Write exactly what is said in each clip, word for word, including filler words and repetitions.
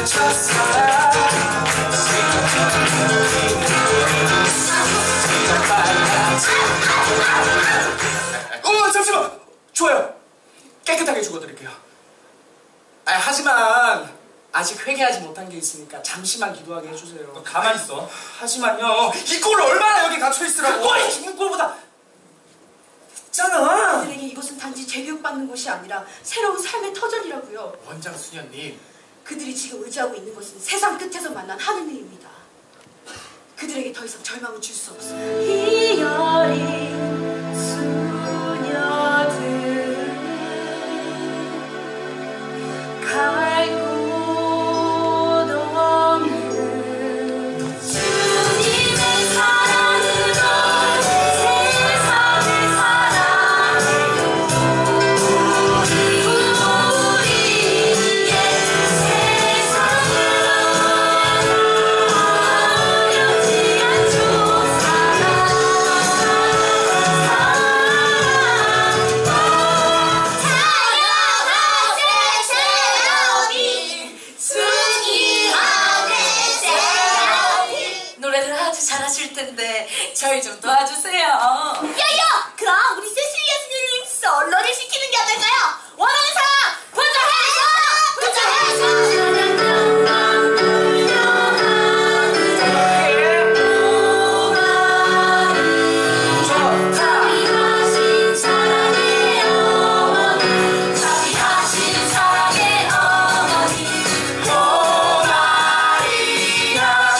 어, 잠시만! 좋아요. 깨끗하게 죽어드릴게요. 아, 하지만 아직 회개하지 못한 게 있으니까 잠시만 기도하게 해주세요. 너 가만히 있어. 하지만요, 이 꼴을 얼마나 여기 갇혀있으라고. 그 꼴이 죽은 꼴보다 있잖아. 그들에게 이곳은 단지 재교육받는 곳이 아니라 새로운 삶의 터전이라고요. 원장 수녀님, 그들이 지금 의지하고 있는 것은 세상 끝에서 만난 하느님입니다. 그들에게 더 이상 절망을 줄 수 없어요. 이 어린 수녀들 갈 곳 없는 주님의 사랑으로 세상을 사랑해요. 우리 예 세상을 어렵지 않죠. 사랑 노래를 아주 잘하실 텐데 저희 좀 도와주세요. 야야! 그럼 우리 세실리아 수녀님 솔로를 시키는 게 어떨까요? 원하는 사람 부자해서! 자비하신 사랑의 어머니, 자비하신 사랑의 어머니, 오 마리아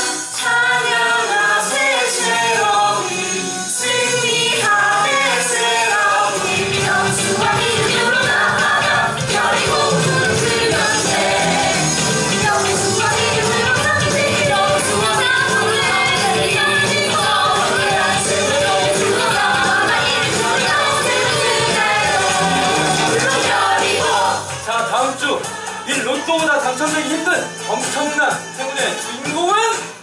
찬양하세 세로이, 승리하네 세로이, 영수와 믿음으로 나아가 별이 모두 들렸네. 영수와 믿음으로 나아가 영수와 믿음으로 자, 다음 주 이 로또보다 당첨되기 힘든 엄청난 행운의 주인공은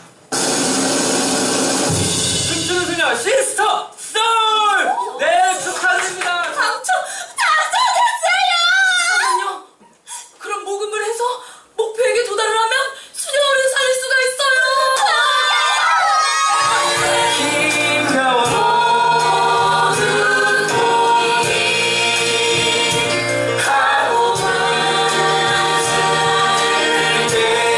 춤추는 수녀 시스터 솔! 네, 축하드립니다. 당첨! 당첨됐어요! 잠깐만요. 그럼 모금을 해서 목표에게 도달을 하면 수녀를 살릴 수가 있어요. 힘겨워 모든 고기 가고픈 쓸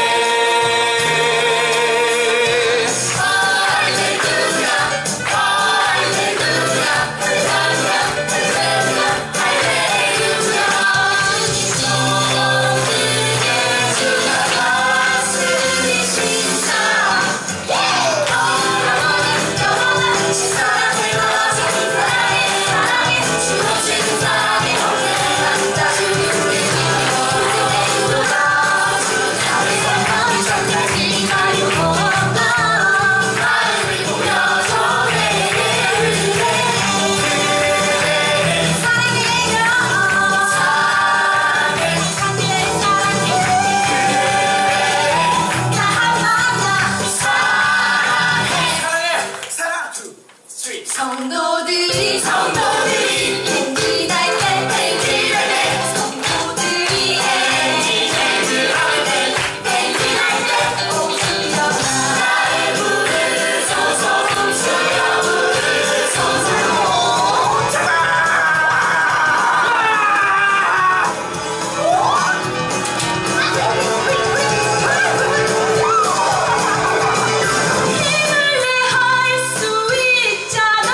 성도들이 성도들이 행진할 때 행진할 때 성도들이 행진할 때 행진할 때 옥수여 나를 부르소서 옥수여 부르소서 힘을 내할 수 있잖아.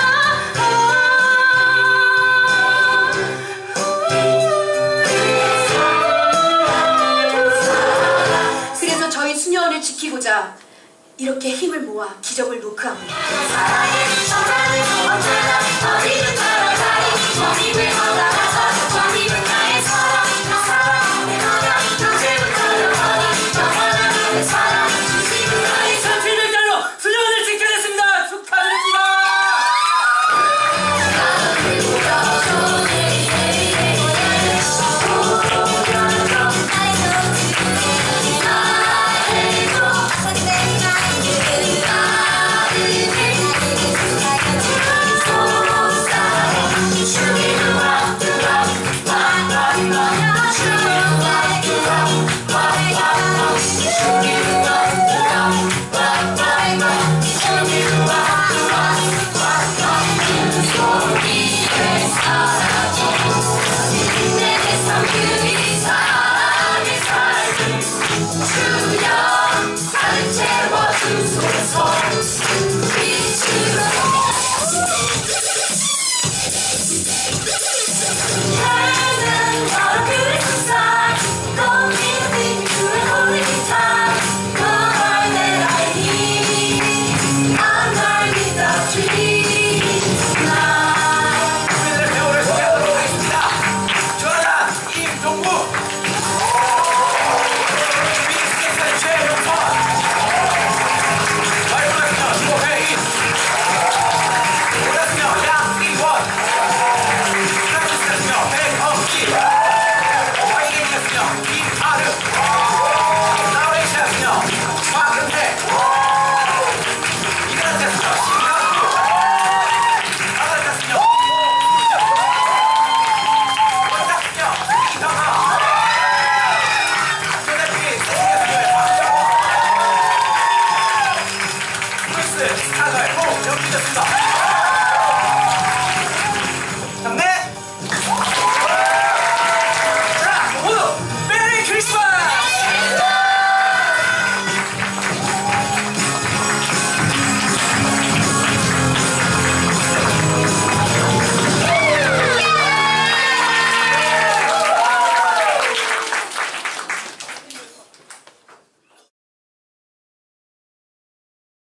그래서 저희 수녀원을 지키고자 이렇게 힘을 모아 기적을 노크합니다. 사랑해 사랑해